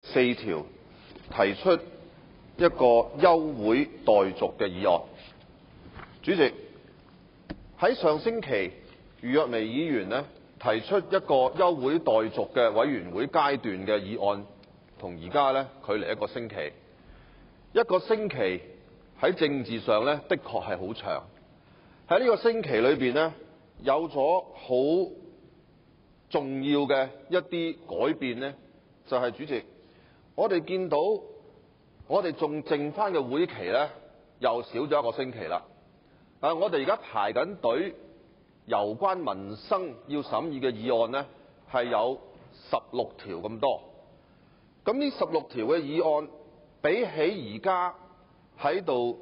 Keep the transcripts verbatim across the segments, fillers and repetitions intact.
四條提出一個休會待續嘅議案。主席，喺上星期，余若薇議員呢提出一個休會待續嘅委員會階段嘅議案，同而家呢距離一個星期。一個星期喺政治上呢，的確係好長。喺呢個星期裏邊呢，有咗好重要嘅一啲改變呢，就係主席，我哋見到我哋仲剩翻嘅會期呢，又少咗一個星期啦。但係我哋而家排緊隊，有關民生要審議嘅議案呢，係有十六條咁多。咁呢十六條嘅議案，比起而家喺度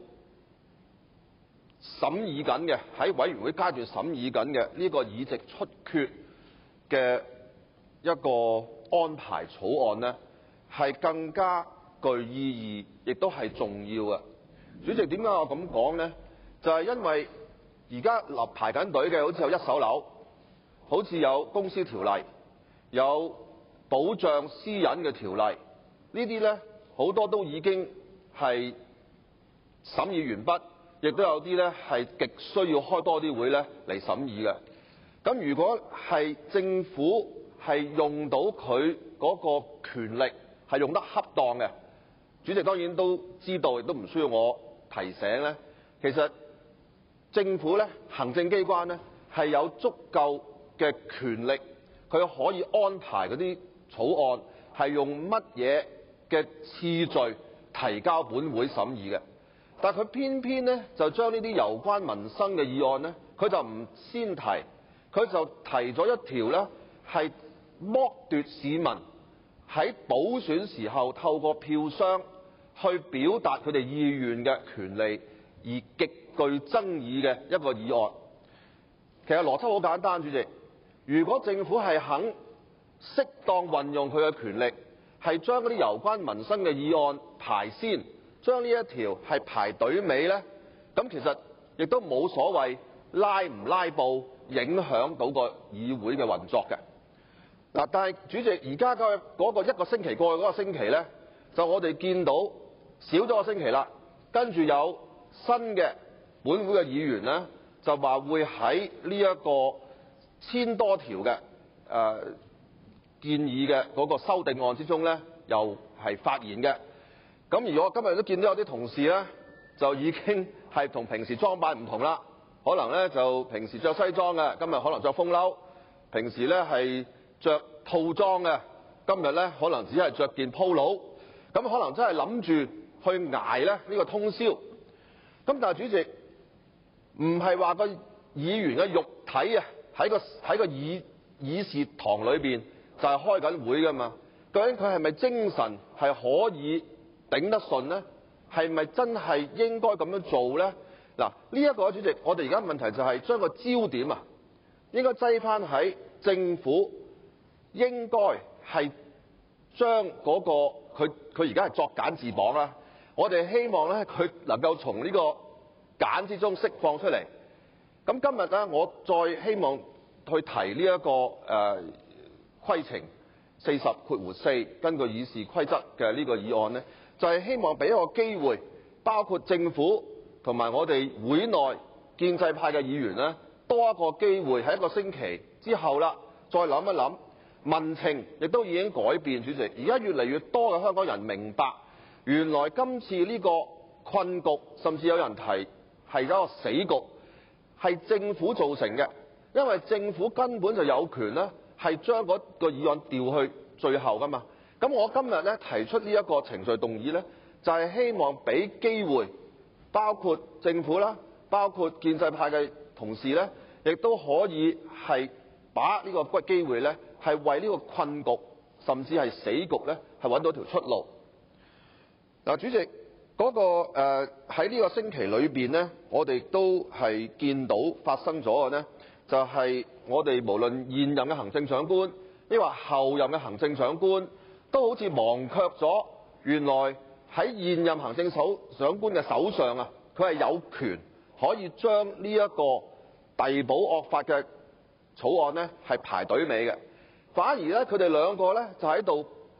審議緊嘅，喺委員會階段審議緊嘅呢個議席出缺嘅一個安排草案呢，係更加具意義，亦都係重要嘅。主席，點解我咁講呢？就係因為而家立排緊隊嘅，好似有一手樓，好似有公司條例，有保障私隱嘅條例，呢啲呢，好多都已經係審議完畢，亦都有啲呢係極需要開多啲會呢嚟審議嘅。咁如果係政府係用到佢嗰個權力係用得恰當嘅，主席當然都知道，亦都唔需要我提醒呢。其實政府呢，行政機關呢，係有足夠嘅權力，佢可以安排嗰啲草案係用乜嘢嘅次序提交本會審議嘅。但係佢偏偏呢，就將呢啲有關民生嘅議案呢，佢就唔先提，佢就提咗一條呢，係剝奪市民喺補選時候透過票箱去表達佢哋意願嘅權利，而極具爭議嘅一個議案。其實邏輯好簡單，主席，如果政府係肯適當運用佢嘅權力，係將嗰啲有關民生嘅議案排先，將呢一條係排隊尾呢，咁其實亦都冇所謂拉唔拉布影響到個議會嘅運作嘅。嗱，但係主席，而家嘅嗰個一個星期過去嗰個星期呢，就我哋見到少咗個星期啦，跟住有新嘅本會嘅議員呢，就話會喺呢一個千多條嘅誒、呃、建議嘅嗰個修訂案之中呢，又係發言嘅。咁而我今日都見到有啲同事呢，就已經係同平時裝扮唔同啦。可能呢，就平時着西裝嘅，今日可能着風褸；平時呢，係着套裝嘅，今日呢，可能只係着件 polo。咁可能真係諗住去捱咧呢個通宵。咁但係主席，唔係話個議員嘅肉體啊喺個喺個議議事堂裏邊就係開緊會㗎嘛？究竟佢係咪精神係可以頂得順呢？係咪真係應該咁樣做呢？嗱，呢一個主席，我哋而家問題就係將個焦點啊，應該擠翻喺政府應該係將嗰個佢佢而家係作繭自綁啦。我哋希望咧，佢能夠從呢個繭之中釋放出嚟。咁今日咧，我再希望去提呢、這、一個誒、呃、規程四十括弧四，根據議事規則嘅呢個議案呢，就係、是、希望俾一個機會，包括政府同埋我哋會內建制派嘅議員呢，多一個機會喺一個星期之後啦，再諗一諗。民情亦都已經改變，主席，而家越嚟越多嘅香港人明白，原來今次呢個困局，甚至有人提係一個死局，係政府造成嘅，因為政府根本就有權呢係將嗰個議案調去最後㗎嘛。咁我今日呢提出呢一個程序動議呢，就係希望俾機會，包括政府啦，包括建制派嘅同事呢，亦都可以係把握呢個機會呢，係為呢個困局，甚至係死局呢，係揾到條出路。嗱，主席，嗰、那個誒喺呢個星期裏邊呢，我哋都係見到發生咗嘅呢，就係、是、我哋無論現任嘅行政長官，抑或後任嘅行政長官，都好似忘卻咗原來喺現任行政首長官嘅手上啊，佢係有權可以將呢一個逮捕惡法嘅草案呢係排隊尾嘅。反而咧，佢哋兩個咧就喺度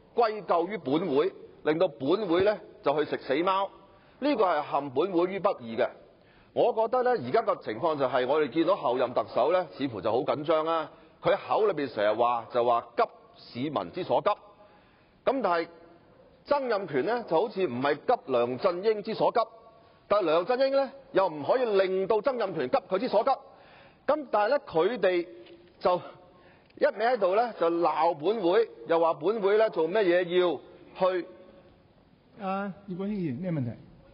歸咎於本會，令到本會咧就去食死貓，呢個係陷本會於不義嘅。我覺得咧，而家個情況就係我哋見到後任特首咧，似乎就好緊張啦。佢口裏邊成日話就話急市民之所急，咁但係曾蔭權咧就好似唔係急梁振英之所急，但係梁振英咧又唔可以令到曾蔭權急佢之所急。咁但係咧佢哋就一味喺度咧就鬧本會，又話本會咧做咩嘢要去？ 啊，葉國謙議員咩問題？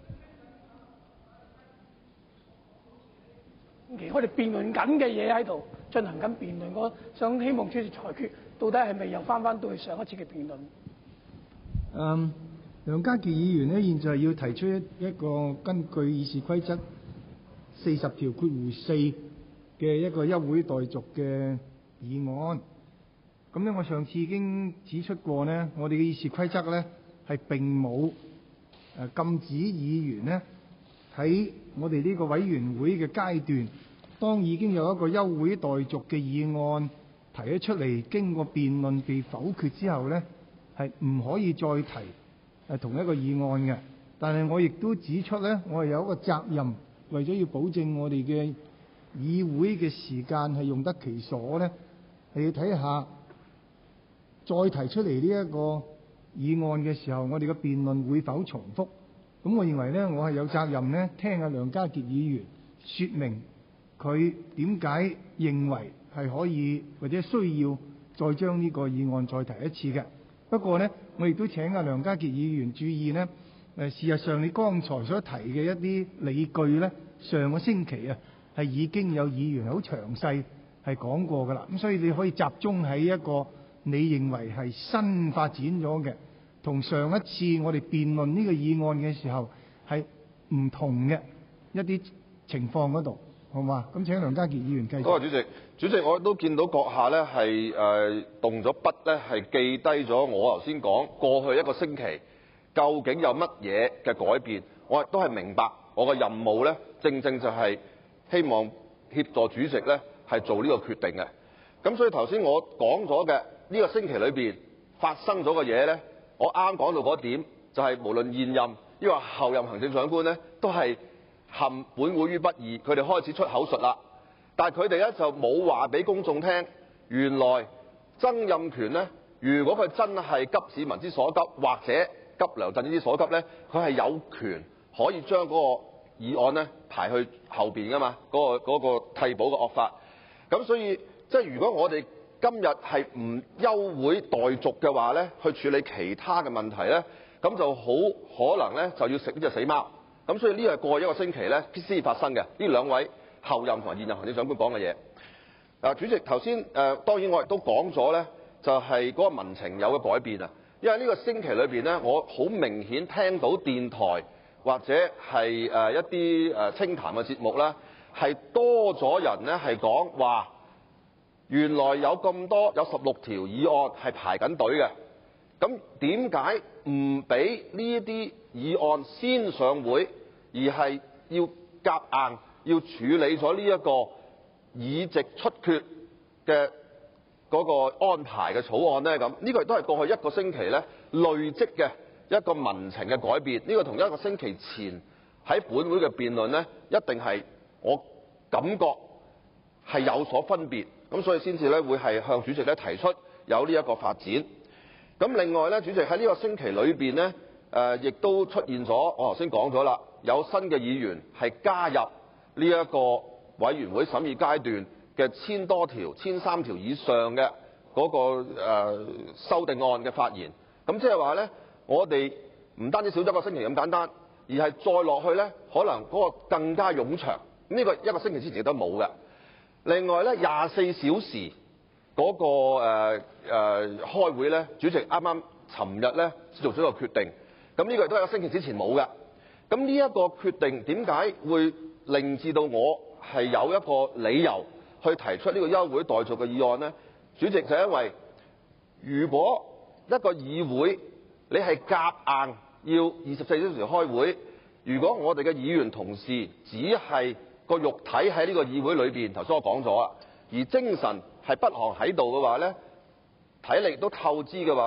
其實我哋辯論緊嘅嘢喺度進行緊辯論，我想希望主席裁決，到底係咪又翻翻到去上一次嘅辯論？ 嗯，梁家傑議員呢，現在要提出一個根據議事規則四十條括弧四嘅一個休會待續嘅議案。咁呢，我上次已經指出過呢，我哋嘅議事規則呢係並冇誒禁止議員呢喺我哋呢個委員會嘅階段，當已經有一個休會待續嘅議案提咗出嚟，經過辯論被否決之後呢，係唔可以再提誒同一個議案嘅。但係我亦都指出呢，我係有一個責任，為咗要保證我哋嘅議會嘅時間係用得其所呢，係要睇下再提出嚟呢一個議案嘅時候，我哋嘅辯論會否重複？咁我認為呢，我係有責任呢，聽阿梁家傑議員説明佢點解認為係可以或者需要再將呢個議案再提一次嘅。不過呢，我亦都請阿梁家傑議員注意呢，誒事實上你剛才所提嘅一啲理據呢，上個星期啊係已經有議員好詳細係講過㗎啦。咁所以你可以集中喺一個你認為係新發展咗嘅，同上一次我哋辯論呢個議案嘅時候係唔同嘅一啲情況嗰度，好嘛？咁請梁家傑議員繼續。 多謝主席。主席，我都見到閣下咧係誒動咗筆咧，係記低咗我頭先講過去一個星期究竟有乜嘢嘅改變。我亦都係明白我嘅任務咧，正正就係希望協助主席咧係做呢個決定嘅。咁所以頭先我講咗嘅呢個星期裏邊發生咗嘅嘢咧，我啱啱講到嗰點就係無論現任抑或後任行政長官咧，都係陷本會於不義。佢哋開始出口術啦，但係佢哋咧就冇話俾公眾聽，原來曾蔭權咧，如果佢真係急市民之所急，或者急梁振英之所急咧，佢係有權可以將嗰個議案咧排去後邊噶嘛，嗰、嗰個嗰、嗰個替補嘅惡法。咁所以即係如果我哋今日係唔休會待續嘅話咧，去處理其他嘅問題咧，咁就好可能咧就要食呢隻死貓。咁所以呢個係過去一個星期咧先發生嘅，呢兩位後任同埋現任行政長官講嘅嘢。啊，主席頭先誒當然我亦都講咗咧，就係嗰個民情有嘅改變啊。因為呢個星期裏邊咧，我好明顯聽到電台或者係誒一啲誒清談嘅節目啦，係多咗人咧係講話，原來有咁多有十六條議案係排緊隊嘅。咁點解唔俾呢一啲議案先上會，而係要夾硬要處理咗呢一個議席出缺嘅嗰個安排嘅草案呢？咁呢個亦都係過去一個星期咧累積嘅一個民情嘅改變。呢、這個同一個星期前喺本會嘅辯論呢，一定係我感覺係有所分別。咁所以先至咧會係向主席咧提出有呢一個發展。咁另外咧，主席喺呢個星期裏邊呢，誒、呃、亦都出現咗，我頭先講咗啦，有新嘅議員係加入呢一個委員會審議階段嘅千多條、千三條以上嘅嗰、那個誒、呃、修訂案嘅發言。咁即係話咧，我哋唔單止少咗一個星期咁簡單，而係再落去咧，可能嗰個更加冗長。呢、這個一個星期之前亦都冇嘅。另外咧，廿四小時嗰、那個誒誒、呃呃、開會咧，主席啱啱尋日咧做咗個決定。咁呢個亦都係一個星期之前冇嘅。咁呢一個決定點解會令至到我係有一個理由去提出呢個休會待續嘅議案呢？主席就因為如果一個議會你係夾硬要二十四小時開會，如果我哋嘅議員同事只係個肉體喺呢個議會裏邊，頭先我講咗啊，而精神係不行喺度嘅話呢，體力都透支嘅話呢，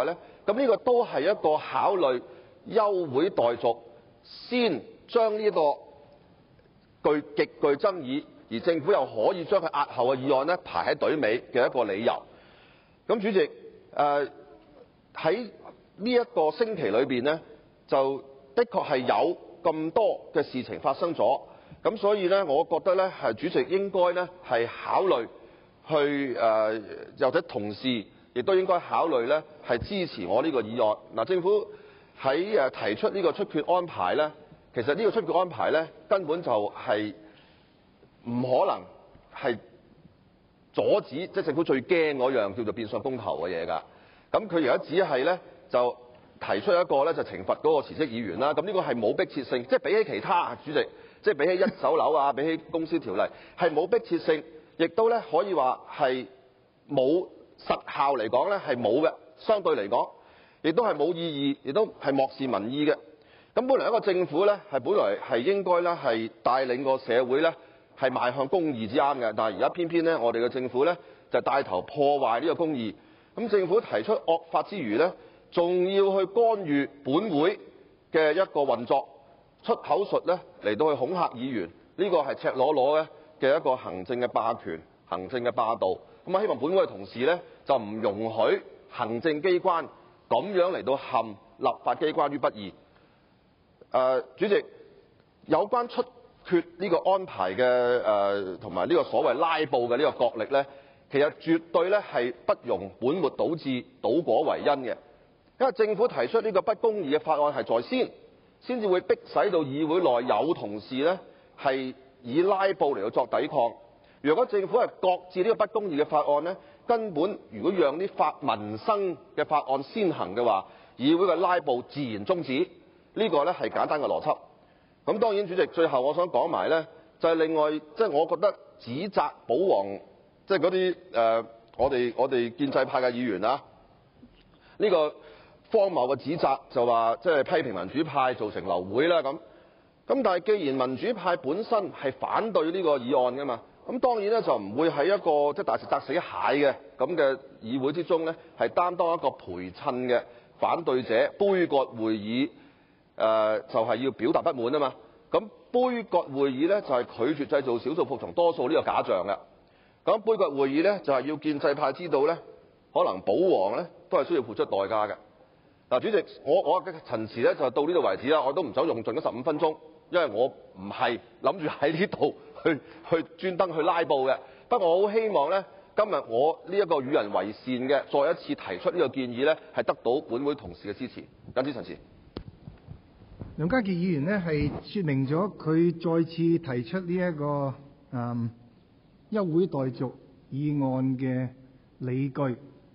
咁呢個都係一個考慮休會待續，先將呢個具極具爭議，而政府又可以將佢押後嘅議案咧排喺隊尾嘅一個理由。咁主席誒喺呢一個星期裏邊呢，就的確係有咁多嘅事情發生咗，咁所以呢，我覺得呢係主席應該呢係考慮去誒，或者同事亦都應該考慮呢係支持我呢個議案。嗱，政府喺誒提出呢個出缺安排呢，其實呢個出缺安排呢根本就係唔可能係阻止，即係政府最驚嗰樣叫做變相公投嘅嘢㗎。咁佢而家只係咧就提出一個咧就懲罰嗰個辭職議員啦。咁呢個係冇迫切性，即係比起其他主席，即係比起一手樓啊，比起公司條例係冇迫切性，亦都咧可以話係冇實效嚟講咧係冇嘅。相對嚟講，亦都係冇意義，亦都係漠視民意嘅。咁本來一個政府咧係本來係應該咧係帶領個社會咧係邁向公義之啱嘅，但係而家偏偏咧我哋嘅政府咧就帶頭破壞呢個公義。咁政府提出惡法之餘呢，仲要去干預本會嘅一個運作，出口術呢嚟到去恐嚇議員，呢個係赤裸裸呢嘅一個行政嘅霸權、行政嘅霸道。咁啊，希望本會嘅同事呢，就唔容許行政機關咁樣嚟到陷立法機關於不義。誒，主席，有關出缺呢個安排嘅誒同埋呢個所謂拉布嘅呢個角力呢，其實絕對咧係不容本末倒置、倒果為因嘅，因為政府提出呢個不公義嘅法案係在先，先至會迫使到議會內有同事呢係以拉布嚟到作抵抗。如果政府係擱置呢個不公義嘅法案呢，根本如果讓啲法民生嘅法案先行嘅話，議會嘅拉布自然終止。呢個呢係簡單嘅邏輯。咁當然，主席最後我想講埋呢，就係另外即係我覺得指責保皇。即係嗰啲誒，我哋我哋建制派嘅議員啊，呢、這個荒謬嘅指責就話，即係批評民主派造成流會啦咁。咁但係既然民主派本身係反對呢個議案㗎嘛，咁當然咧就唔會喺一個即係大石砸死蟹嘅咁嘅議會之中咧，係擔當一個陪襯嘅反對者，杯葛會議誒、呃、就係、是、要表達不滿啊嘛。咁杯葛會議咧就係、是、拒絕製造少數服從多數呢個假象嘅。咁杯葛會議呢，就係要建制派知道呢，可能保皇呢都係需要付出代價嘅。嗱，主席，我我嘅陳詞呢就到呢度為止啦，我都唔想用盡嗰十五分鐘，因為我唔係諗住喺呢度去去專登去拉布嘅。不過我好希望呢，今日我呢一個與人為善嘅，再一次提出呢個建議呢，係得到本會同事嘅支持。謹此陳辭。 梁家傑議員呢係説明咗佢再次提出呢、這、一個嗯。休會待續議案嘅理據，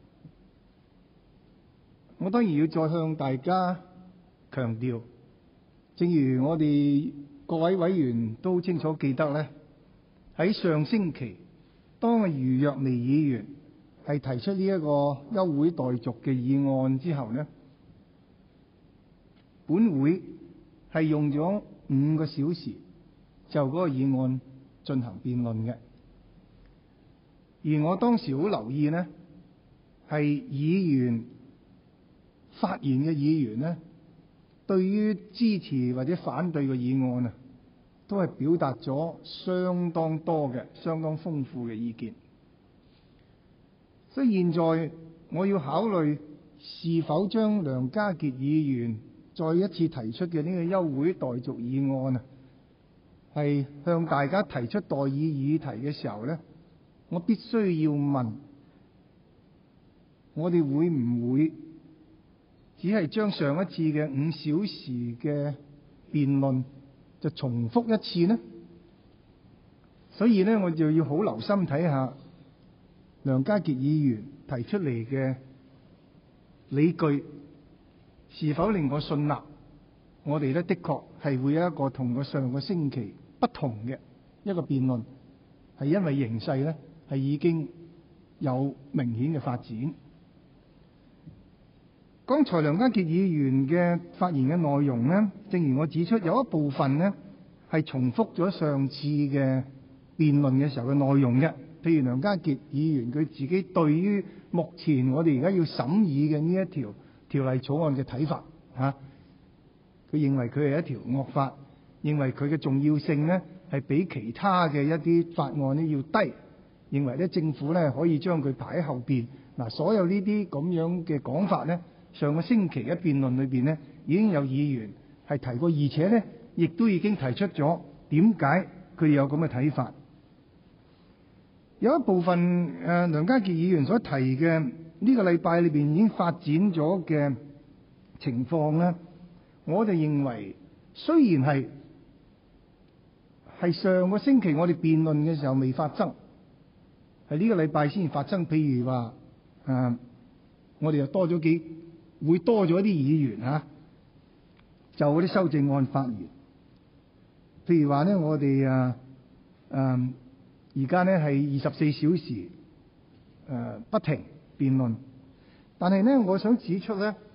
我當然要再向大家強調，正如我哋各位委員都清楚記得咧，喺上星期，當余若薇議員係提出呢一個休會待續嘅議案之後呢，本會係用咗五個小時就嗰個議案進行辯論嘅。而我當時好留意呢，係議員發言嘅議員呢，對於支持或者反對嘅議案啊，都係表達咗相當多嘅、相當豐富嘅意見。所以現在我要考慮是否將梁家傑議員再一次提出嘅呢個休會待續議案啊，係向大家提出待議議題嘅時候呢，我必須要問，我哋會唔會只係將上一次嘅五小時嘅辯論就重複一次呢？所以呢，我就要好留心睇下梁家傑議員提出嚟嘅理據是否令我信納，我哋呢的確係會有一個同個上個星期不同嘅一個辯論，係因為形勢呢係已經有明顯嘅發展。剛才梁家傑議員嘅發言嘅內容呢，正如我指出，有一部分呢係重複咗上次嘅辯論嘅時候嘅內容嘅。譬如梁家傑議員佢自己對於目前我哋而家要審議嘅呢一條條例草案嘅睇法嚇。佢、啊、認為佢係一條惡法，認為佢嘅重要性呢係比其他嘅一啲法案呢要低，認為咧政府咧可以將佢排喺後邊。嗱，所有呢啲咁樣嘅講法呢，上個星期嘅辯論裏邊呢已經有議員係提過，而且呢亦都已經提出咗點解佢有咁嘅睇法。有一部分誒、呃、梁家傑議員所提嘅呢個禮拜裏邊已經發展咗嘅情況呢，我哋認為雖然係係上個星期我哋辯論嘅時候未發生，係呢個禮拜先發生。譬如話誒、呃，我哋又多咗幾會多咗一啲議員嚇、啊，就嗰啲修正案發言。譬如話呢，我哋誒誒而家呢係二十四小時誒、呃、不停辯論，但係呢，我想指出呢，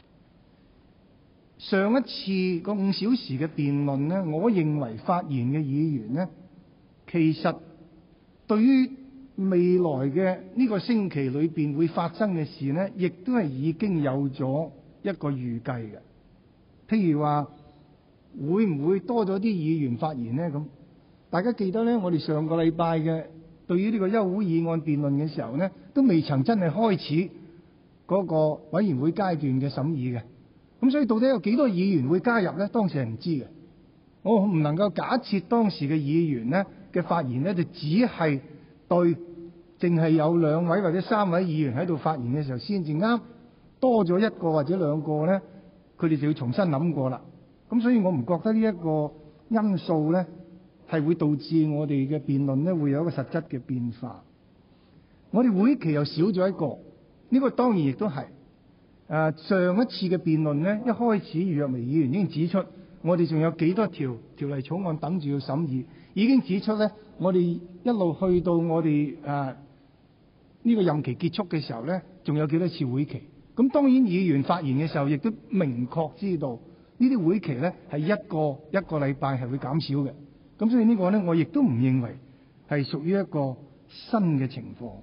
上一次個五小時嘅辯論呢，我認為發言嘅議員呢，其實對於未來嘅呢個星期裏邊會發生嘅事呢，亦都係已經有咗一個預計嘅。譬如話，會唔會多咗啲議員發言呢？咁大家記得呢，我哋上個禮拜嘅對於呢個休會議案辯論嘅時候呢，都未曾真係開始嗰個委員會階段嘅審議嘅。咁所以到底有幾多議員會加入呢？當時係唔知嘅。我唔能夠假設當時嘅議員呢嘅發言呢，就只係對淨係有兩位或者三位議員喺度發言嘅時候先至啱，多咗一個或者兩個呢，佢哋就要重新諗過啦。咁所以我唔覺得呢一個因素呢係會導致我哋嘅辯論呢會有一個實質嘅變化。我哋會期又少咗一個，呢個當然亦都係誒上一次嘅辯論呢，一開始余若薇議員已經指出，我哋仲有幾多條條例草案等住要審議，已經指出呢，我哋一路去到我哋誒呢個任期結束嘅時候呢，仲有幾多次會期。咁當然議員發言嘅時候，亦都明確知道呢啲會期呢係一個一個禮拜係會減少嘅。咁所以呢個呢，我亦都唔認為係屬於一個新嘅情況。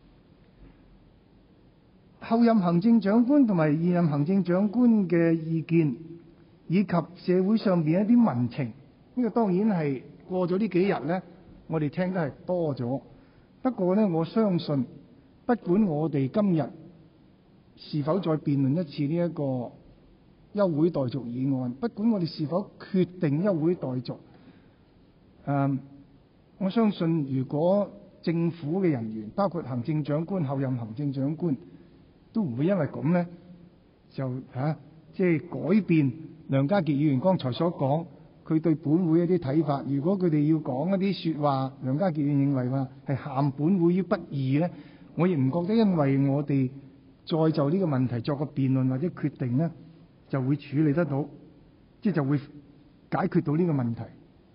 後任行政長官同埋現任行政長官嘅意見，以及社會上邊一啲民情，呢個當然係過咗呢幾日呢，我哋聽得係多咗。不過呢，我相信不管我哋今日是否再辯論一次呢一個休會待續議案，不管我哋是否決定休會待續，嗯，我相信如果政府嘅人員，包括行政長官、後任行政長官，都唔會因為咁呢，就嚇即係改變梁家傑議員剛才所講佢對本會一啲睇法。如果佢哋要講一啲説話，梁家傑議員認為話係陷本會於不義呢，我亦唔覺得因為我哋再就呢個問題作個辯論或者決定呢，就會處理得到，即係就會解決到呢個問題。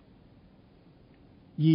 而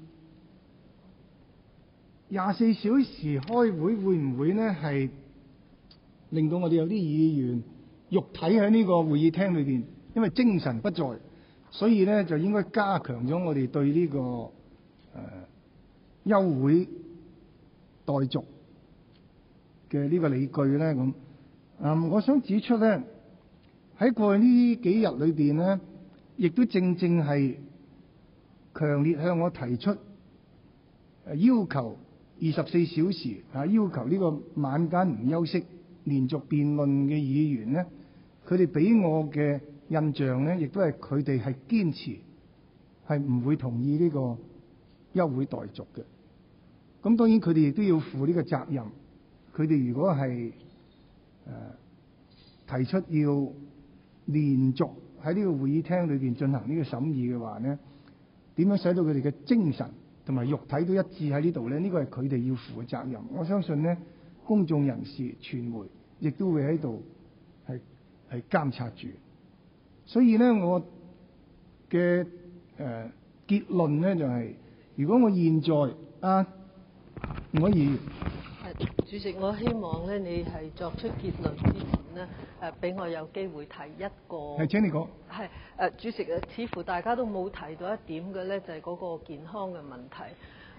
廿四小時開會會唔會呢係令到我哋有啲議員肉體喺呢個會議廳裏邊，因為精神不在，所以呢就應該加強咗我哋對呢、這個誒、呃、休會待續嘅呢個理據呢。咁。嗯，我想指出呢，喺過去呢幾日裏邊呢，亦都正正係強烈向我提出要求二十四小時啊，要求呢個晚間唔休息連續辯論嘅議員呢，佢哋俾我嘅印象呢，亦都係佢哋係堅持係唔會同意呢個休會待續嘅。咁當然佢哋亦都要負呢個責任。佢哋如果係誒、呃、提出要連續喺呢個會議廳裏邊進行呢個審議嘅話呢，點樣使到佢哋嘅精神同埋肉體都一致喺呢度呢？呢個係佢哋要負嘅責任。我相信呢，公眾人士、傳媒亦都會喺度係係監察住。所以呢，我嘅誒、呃、結論呢就係、是，如果我現在啊，唔可以。 主席，我希望咧，你係作出結論之前呢，誒，俾我有機會提一個。 係，請你講。 係誒，主席啊，似乎大家都冇提到一點嘅咧，就係嗰個健康嘅問題。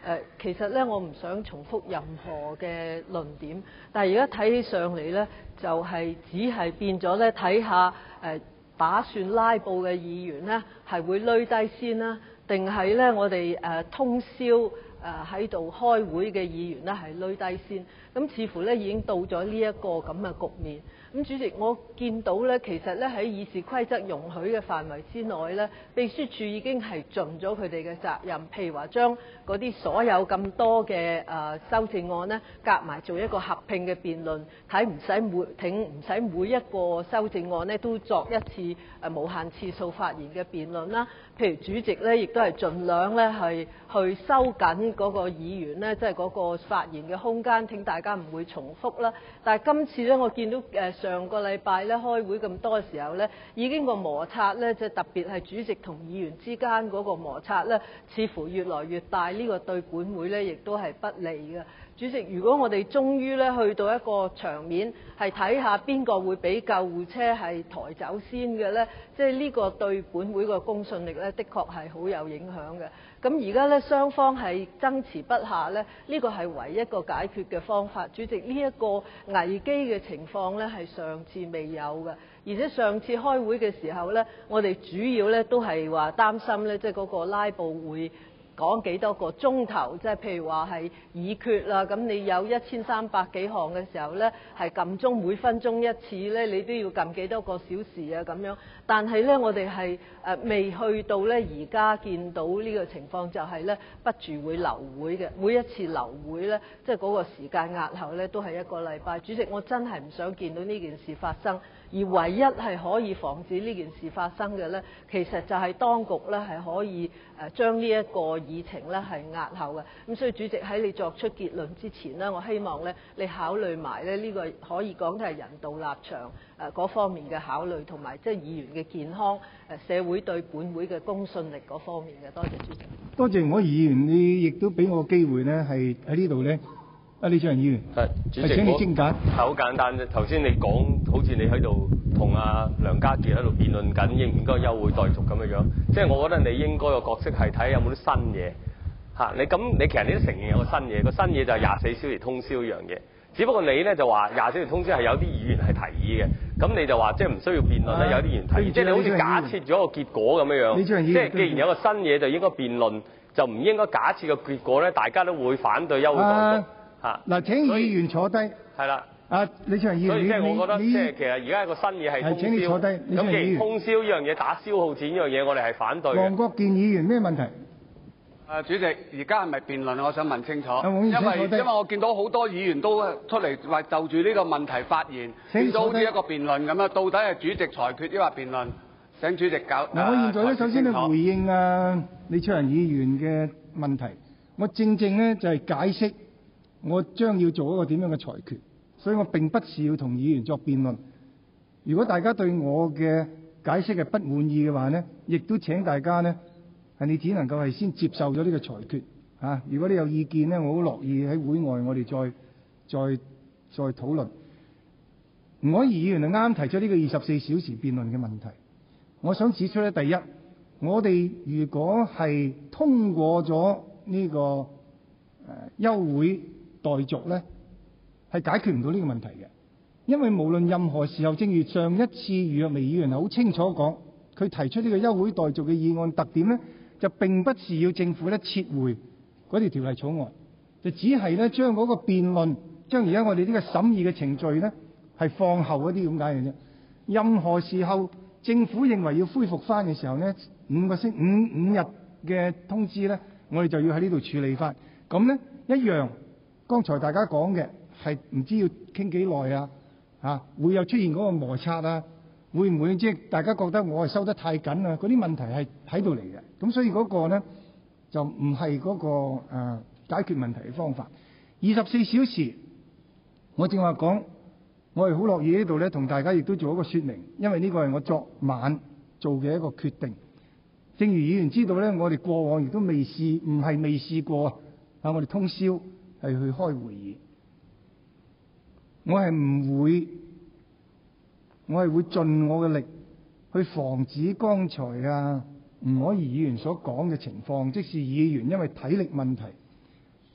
誒，其實咧，我唔想重複任何嘅論點，但係而家睇起上嚟咧，就係、是、只係變咗咧，睇下誒打算拉布嘅議員咧，係會攏低先啦，定係咧我哋誒通宵誒喺度開會嘅議員咧係攏低先？咁似乎咧已經到咗呢一個咁嘅局面。咁主席，我見到咧，其實咧喺議事規則容許嘅範圍之內咧，秘書處已經係盡咗佢哋嘅責任，譬如話將嗰啲所有咁多嘅誒修正案咧，夾埋做一個合併嘅辯論，睇唔使每挺唔使每一個修正案咧都作一次誒無限次數發言嘅辯論啦。譬如主席咧，亦都係盡量咧係去收緊嗰個議員咧，即係嗰個發言嘅空間，請大家唔會重複啦。但係今次咧，我見到誒上個禮拜咧開會咁多嘅時候咧，已經個摩擦咧，即係特別係主席同議員之間嗰個摩擦咧，似乎越來越大。呢個對本會咧，亦都係不利嘅。主席，如果我哋終於咧去到一個場面，係睇下邊個會俾救護車係抬走先嘅咧，即係呢個對本會個公信力咧，的確係好有影響嘅。咁而家咧雙方係爭持不下咧，呢個係唯一一個解決嘅方法。主席，呢一個危機嘅情況咧係上次未有嘅，而且上次開會嘅時候咧，我哋主要咧都係話擔心咧，即係嗰個拉布會講幾多個鐘頭，即係譬如話係議決啦，咁你有一千三百幾項嘅時候咧，係撳鐘每分鐘一次咧，你都要撳幾多個小時啊咁樣。但係咧，我哋係誒未去到咧，而家見到呢個情況就係咧，不住會流會嘅，每一次流會咧，即係嗰個時間押後咧，都係一個禮拜。主席，我真係唔想見到呢件事發生。而唯一係可以防止呢件事發生嘅呢，其實就係當局呢係可以誒將呢一個議程呢係押後嘅。咁所以主席喺你作出結論之前呢，我希望呢你考慮埋呢呢個可以講係人道立場誒嗰方面嘅考慮，同埋即係議員嘅健康誒社會對本會嘅公信力嗰方面嘅。多謝主席。 多謝我議員，你亦都俾我機會呢係喺呢度呢。啊，李卓人議員， 係主席， 係請你精簡。 係好簡單啫。頭先你講好似你喺度同阿梁家傑喺度辯論緊應唔應該休會待續咁嘅樣，即係我覺得你應該個角色係睇有冇啲新嘢嚇。你咁你其實你都承認有個新嘢，個新嘢就係廿四小時通宵一樣嘢。只不過你咧就話廿四小時通宵係有啲議員係提議嘅，咁你就話即係唔需要辯論咧，有啲議員提議，即係你好似假設咗個結果咁樣樣。即係既然有個新嘢就應該辯論，就唔應該假設個結果咧，大家都會反對休會待續。 嗱，請議員坐低。係啦。 啊，李卓人議員， 所以即係我覺得， 你即係其實而家一個新嘢係通宵。 請你坐低。 咁既然通宵呢樣嘢打消耗戰呢樣嘢，我哋係反對嘅。 黃國健議員咩問題？ 誒，主席，而家係咪辯論？我想問清楚。 因為因為我見到好多議員都出嚟話就住呢個問題發言，變咗好似一個辯論咁樣。到底係主席裁決抑或辯論？請主席搞。 嗱，我現在咧首先咧回應啊李卓人議員嘅問題，我正正咧就係解釋。我將要做一個點樣嘅裁決，所以我並不是要同議員作辯論。如果大家對我嘅解釋係不滿意嘅話呢，亦都請大家呢，係你只能夠係先接受咗呢個裁決嚇、啊。如果你有意見呢，我好樂意喺會外我哋再再再討論。吳靄儀議員係啱提出呢個二十四小時辯論嘅問題。我想指出咧，第一，我哋如果係通過咗呢、這個誒、呃、休會待續咧，係解決唔到呢個問題嘅，因為無論任何時候，正如上一次余若薇議員係好清楚講，佢提出呢個休會待續嘅議案特點咧，就並不是要政府咧撤回嗰條條例草案，就只係咧將嗰個辯論，將而家我哋呢個審議嘅程序咧係放後一啲咁解嘅啫。任何時候政府認為要恢復翻嘅時候咧，五個星五五日嘅通知咧，我哋就要喺呢度處理翻。咁咧一樣。剛才大家講嘅係唔知要傾幾耐啊？嚇，會有出現嗰個摩擦啊？會唔會即係大家覺得我係收得太緊啊？嗰啲問題係喺度嚟嘅。咁所以嗰個呢，就唔係嗰個、呃、解決問題嘅方法。二十四小時，我正話講，我係好樂意喺呢度呢同大家亦都做一個説明，因為呢個係我昨晚做嘅一個決定。正如議員知道呢，我哋過往亦都未試，唔係未試過啊！我哋通宵係去開會議，我係唔會，我係會盡我嘅力去防止剛才啊吳靄儀議員所講嘅情況，即是議員因為體力問題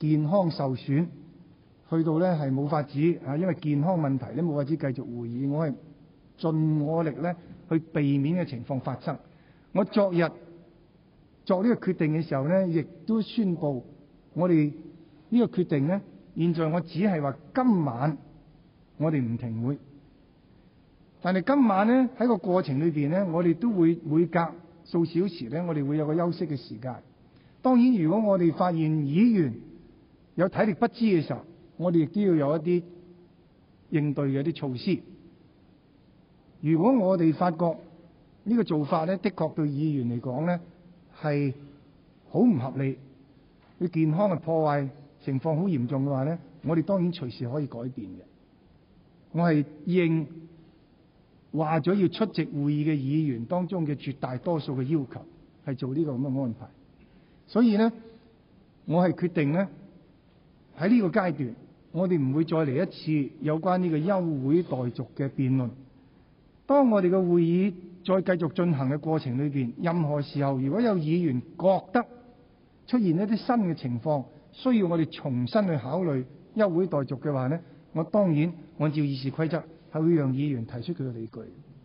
健康受損，去到咧係冇法子啊，因為健康問題咧冇法子繼續會議。我係盡我力咧去避免嘅情況發生。我昨日作呢個決定嘅時候咧，亦都宣布我哋呢個決定咧，現在我只係話今晚我哋唔停會，但係今晚咧喺個過程裏邊咧，我哋都會每隔數小時咧，我哋會有個休息嘅時間。當然，如果我哋發現議員有體力不支嘅時候，我哋亦都要有一啲應對嘅一啲措施。如果我哋發覺呢個做法咧，的確對議員嚟講咧係好唔合理，對健康嘅破壞情況好嚴重嘅話咧，我哋當然隨時可以改變嘅。我係應話咗要出席會議嘅議員當中嘅絕大多數嘅要求，係做呢個咁嘅安排。所以咧，我係決定咧喺呢個階段，我哋唔會再嚟一次有關呢個休會待續嘅辯論。當我哋嘅會議再繼續進行嘅過程裏邊，任何時候如果有議員覺得出現一啲新嘅情況，需要我哋重新去考慮休會待續嘅話咧，我當然按照議事規則係會讓議員提出佢嘅理據。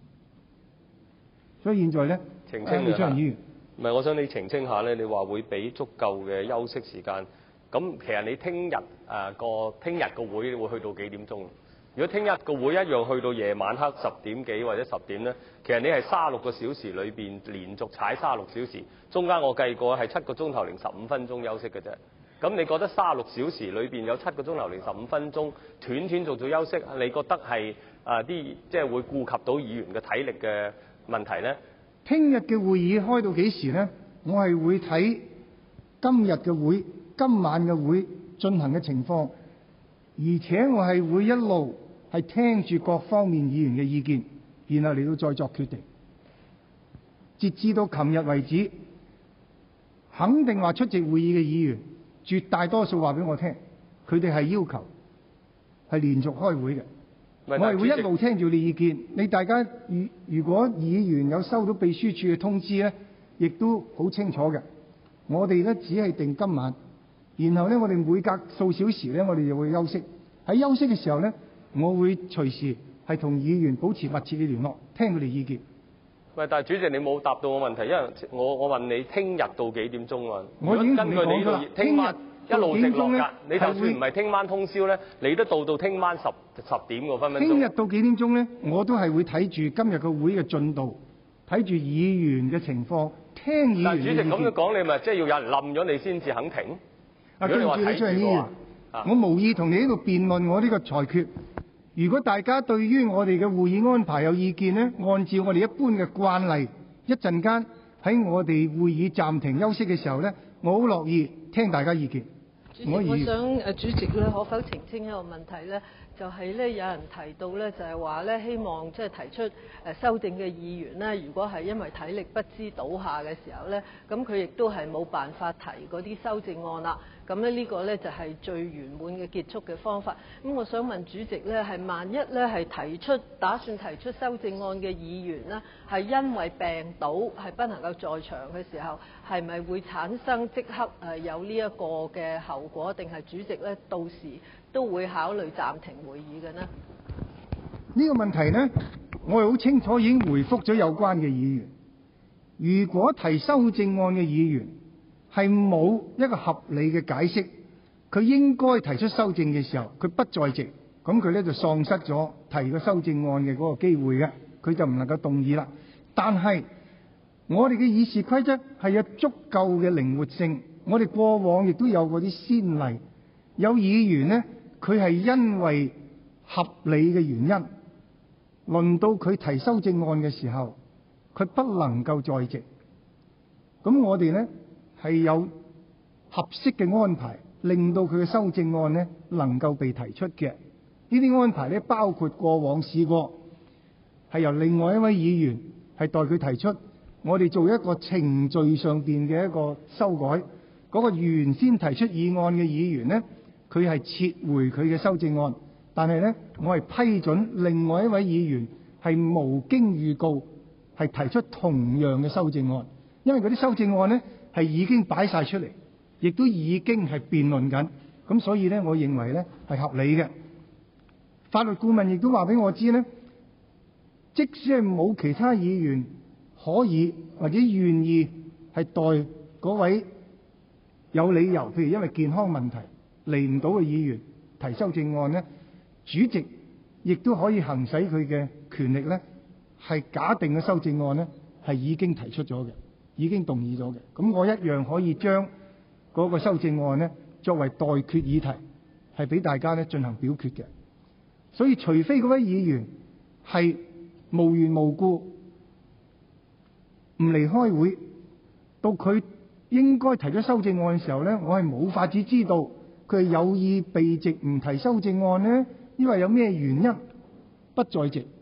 所以現在咧， 澄清李卓人議員， 唔係，我想你澄清下咧，你話會俾足夠嘅休息時間。咁其實你聽日誒個聽日個會會去到幾點鐘？如果聽日個會一樣去到夜晚黑十點幾或者十點咧，其實你係三十六個小時裏邊連續踩三十六小時，中間我計過係七個鐘頭零十五分鐘休息嘅啫。咁你覺得三十六小時裏邊有七個鐘頭零十五分鐘斷斷續續休息，你覺得係誒啲即係會顧及到議員嘅體力嘅問題咧？ 聽日嘅會議開到幾時咧？我係會睇今日嘅會、今晚嘅會進行嘅情況，而且我係會一路係聽住各方面議員嘅意見，然後嚟到再作決定。截至到琴日為止，肯定話出席會議嘅議員，絕大多數話俾我聽，佢哋係要求係連續開會嘅。我係會一路聽住你意見。你大家如如果議員有收到秘書處嘅通知咧，亦都好清楚嘅。我哋咧只係定今晚，然後咧我哋每隔數小時咧，我哋就會休息。喺休息嘅時候咧，我會隨時係同議員保持密切嘅聯絡，聽佢哋意見。 喂，但係主席你冇答到我問題，因為我我問你聽日到幾點鐘啊？ 我已經根據你呢度聽晚一路直落㗎，你就算唔係聽晚通宵咧，你都到到聽晚十十點喎分分鐘。 聽日到幾點鐘咧？我都係會睇住今日個會嘅進度，睇住議員嘅情況，聽議員嘅意見。 但係主席咁樣講，你咪即係要有人冧咗你先至肯停？ 啊，對唔住，李卓人議員，我無意同你喺度辯論我呢個裁決。如果大家對於我哋嘅會議安排有意見咧，按照我哋一般嘅慣例，一陣間喺我哋會議暫停休息嘅時候咧，我好樂意聽大家意見。 主席，我想誒主席咧，可否澄清一個問題咧？就係咧，有人提到咧，就係話咧，希望即係提出誒修正嘅議員咧，如果係因為體力不支倒下嘅時候咧，咁佢亦都係冇辦法提嗰啲修正案啦。咁咧呢個咧就係最圓滿嘅結束嘅方法。咁我想問主席咧，係萬一咧係提出打算提出修正案嘅議員咧，係因為病倒係不能夠在場嘅時候，係咪會產生即刻誒有呢一個嘅後果？定係主席咧到時都會考慮暫停會議嘅呢？ 呢個問題呢，我係好清楚已經回覆咗有關嘅議員。如果提修正案嘅議員係冇一個合理嘅解釋，佢應該提出修正嘅時候，佢不在席，咁佢咧就喪失咗提個修正案嘅嗰個機會嘅，佢就唔能夠動議啦。但係我哋嘅議事規則係有足夠嘅靈活性，我哋過往亦都有嗰啲先例，有議員呢，佢係因為合理嘅原因，輪到佢提修正案嘅時候，佢不能夠在席，咁我哋呢係有合適嘅安排，令到佢嘅修正案呢能夠被提出嘅。呢啲安排呢，包括過往試過係由另外一位議員係代佢提出，我哋做一個程序上邊嘅一個修改，嗰個原先提出議案嘅議員呢，佢係撤回佢嘅修正案，但係呢，我係批准另外一位議員係無經預告係提出同樣嘅修正案，因為嗰啲修正案呢係已經擺晒出嚟，亦都已經係辯論緊， 咁所以咧，我認為咧係合理嘅。法律顧問亦都話俾我知咧，即使係冇其他議員可以或者願意係代嗰位有理由，譬如因為健康問題嚟唔到嘅議員提修正案咧，主席亦都可以行使佢嘅權力咧，係假定嘅修正案咧係已經提出咗嘅，已經動議咗嘅。咁我一樣可以將嗰個修正案咧作為待決議題，係俾大家咧進行表決嘅。所以除非嗰位議員係無緣無故唔嚟開會，到佢應該提咗修正案嘅時候咧，我係冇法子知道佢係有意避席唔提修正案咧，因為有咩原因不在席。